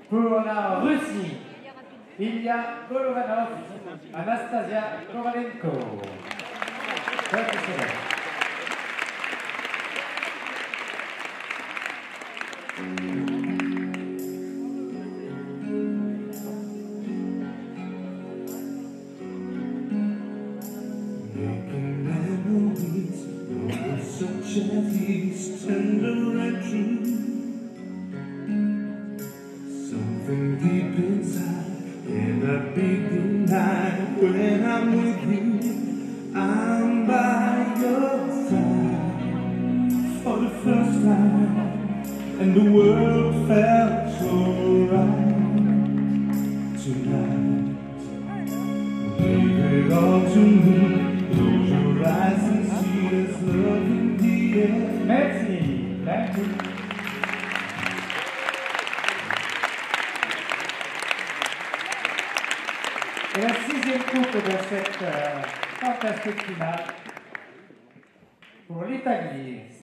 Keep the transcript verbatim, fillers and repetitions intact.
Pour la Russie, Ilya Golovanov, Anastasia Kovalenko. Making memories, such as these tender and true. Something deep inside cannot be denied. When I'm with you, I'm by your side for the first time, and the world felt so right tonight. Leave it all to me. Close your eyes and see there's love in the air. Merci. Thank you. Et la sixième coupe de cette euh, fantastique finale pour l'Italie.